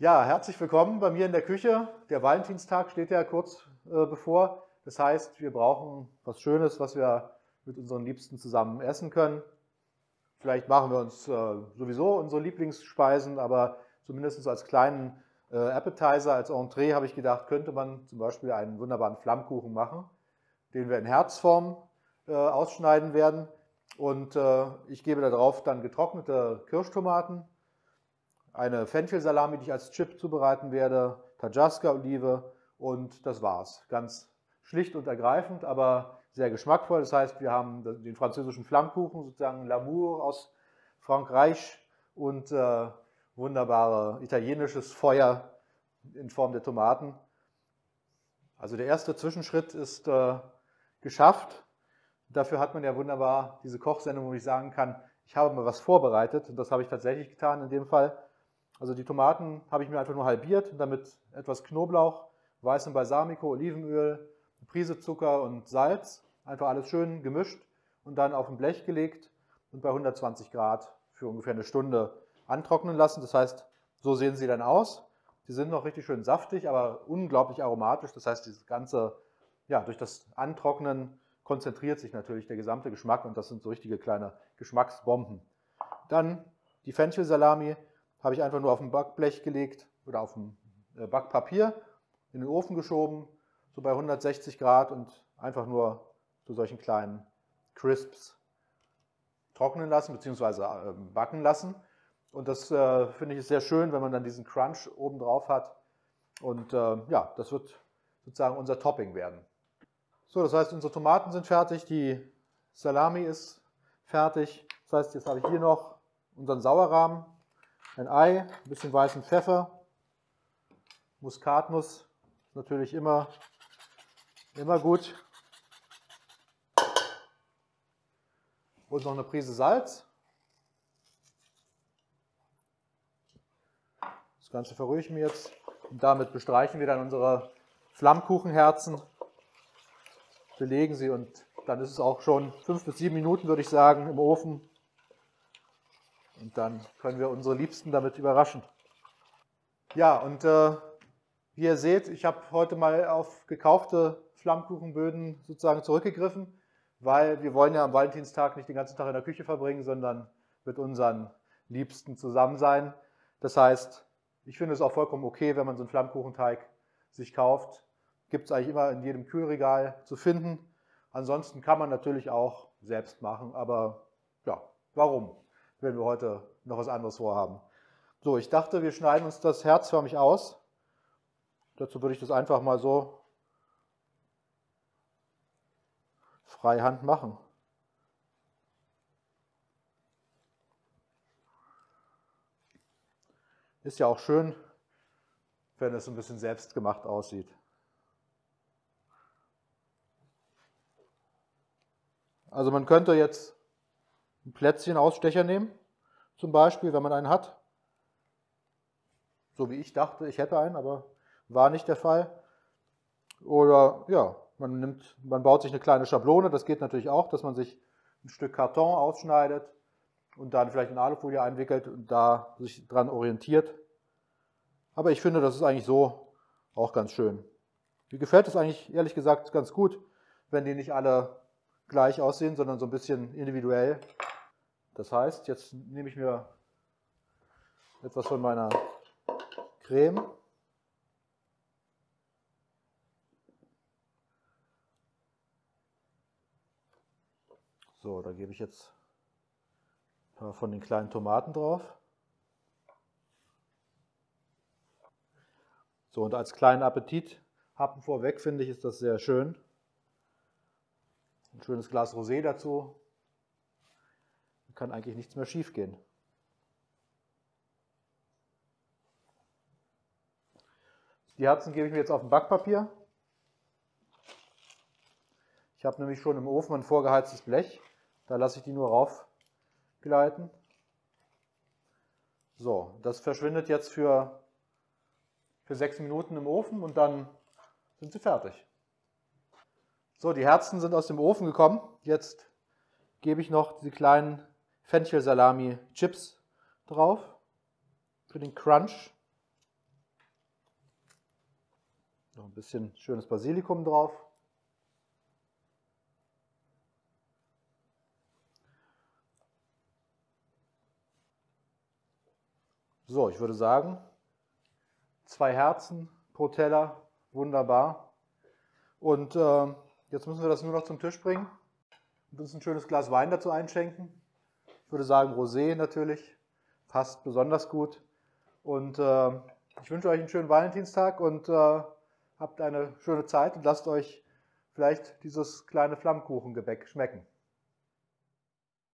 Ja, herzlich willkommen bei mir in der Küche. Der Valentinstag steht ja kurz bevor. Das heißt, wir brauchen was Schönes, was wir mit unseren Liebsten zusammen essen können. Vielleicht machen wir uns sowieso unsere Lieblingsspeisen, aber zumindest als kleinen Appetizer, als Entree habe ich gedacht, könnte man zum Beispiel einen wunderbaren Flammkuchen machen, den wir in Herzform ausschneiden werden. Und ich gebe darauf dann getrocknete Kirschtomaten, eine Fenchelsalami, die ich als Chip zubereiten werde, Tajaska-Olive und das war's. Ganz schlicht und ergreifend, aber sehr geschmackvoll. Das heißt, wir haben den französischen Flammkuchen, sozusagen L'amour aus Frankreich und wunderbare italienisches Feuer in Form der Tomaten. Also der erste Zwischenschritt ist geschafft. Dafür hat man ja wunderbar diese Kochsendung, wo ich sagen kann, ich habe mal was vorbereitet und das habe ich tatsächlich getan in dem Fall. Also die Tomaten habe ich mir einfach nur halbiert, damit etwas Knoblauch, weißem Balsamico, Olivenöl, eine Prise Zucker und Salz, einfach alles schön gemischt und dann auf ein Blech gelegt und bei 120 Grad für ungefähr eine Stunde antrocknen lassen. Das heißt, so sehen sie dann aus. Sie sind noch richtig schön saftig, aber unglaublich aromatisch. Das heißt, dieses ganze, ja, durch das Antrocknen konzentriert sich natürlich der gesamte Geschmack und das sind so richtige kleine Geschmacksbomben. Dann die Fenchelsalami habe ich einfach nur auf ein Backblech gelegt oder auf ein Backpapier, in den Ofen geschoben, so bei 160 Grad und einfach nur zu solchen kleinen Crisps trocknen lassen bzw. backen lassen. Und das finde ich ist sehr schön, wenn man dann diesen Crunch oben drauf hat. Und ja, das wird sozusagen unser Topping werden. So, das heißt, unsere Tomaten sind fertig, die Salami ist fertig. Das heißt, jetzt habe ich hier noch unseren Sauerrahm, ein Ei, ein bisschen weißen Pfeffer, Muskatnuss, ist natürlich immer gut. Und noch eine Prise Salz. Das Ganze verrühre ich mir jetzt. Und damit bestreichen wir dann unsere Flammkuchenherzen, belegen sie und dann ist es auch schon 5 bis 7 Minuten, würde ich sagen, im Ofen. Und dann können wir unsere Liebsten damit überraschen. Ja, und wie ihr seht, ich habe heute mal auf gekaufte Flammkuchenböden sozusagen zurückgegriffen, weil wir wollen ja am Valentinstag nicht den ganzen Tag in der Küche verbringen, sondern mit unseren Liebsten zusammen sein. Das heißt, ich finde es auch vollkommen okay, wenn man so einen Flammkuchenteig sich kauft. Gibt es eigentlich immer in jedem Kühlregal zu finden. Ansonsten kann man natürlich auch selbst machen, aber ja, warum, wenn wir heute noch was anderes vorhaben. So, ich dachte, wir schneiden uns das herzförmig aus. Dazu würde ich das einfach mal so freihand machen. Ist ja auch schön, wenn es ein bisschen selbstgemacht aussieht. Also man könnte jetzt einen Plätzchenausstecher nehmen, zum Beispiel, wenn man einen hat. So wie ich dachte, ich hätte einen, aber war nicht der Fall. Oder ja, man baut sich eine kleine Schablone, das geht natürlich auch, dass man sich ein Stück Karton ausschneidet und dann vielleicht in Alufolie einwickelt und da sich dran orientiert. Aber ich finde, das ist eigentlich so auch ganz schön. Mir gefällt es eigentlich ehrlich gesagt ganz gut, wenn die nicht alle gleich aussehen, sondern so ein bisschen individuell. Das heißt, jetzt nehme ich mir etwas von meiner Creme. So, da gebe ich jetzt ein paar von den kleinen Tomaten drauf. So, und als kleinen Appetithappen vorweg finde ich, ist das sehr schön. Ein schönes Glas Rosé dazu. Da kann eigentlich nichts mehr schief gehen. Die Herzen gebe ich mir jetzt auf ein Backpapier. Ich habe nämlich schon im Ofen ein vorgeheiztes Blech. Da lasse ich die nur raufgleiten. So, das verschwindet jetzt für 6 Minuten im Ofen und dann sind sie fertig. So, die Herzen sind aus dem Ofen gekommen. Jetzt gebe ich noch diese kleinen Fenchelsalami-Chips drauf für den Crunch. Noch ein bisschen schönes Basilikum drauf. So, ich würde sagen, 2 Herzen pro Teller, wunderbar. Und jetzt müssen wir das nur noch zum Tisch bringen und uns ein schönes Glas Wein dazu einschenken. Ich würde sagen, Rosé natürlich, passt besonders gut. Und ich wünsche euch einen schönen Valentinstag und habt eine schöne Zeit und lasst euch vielleicht dieses kleine Flammkuchengebäck schmecken.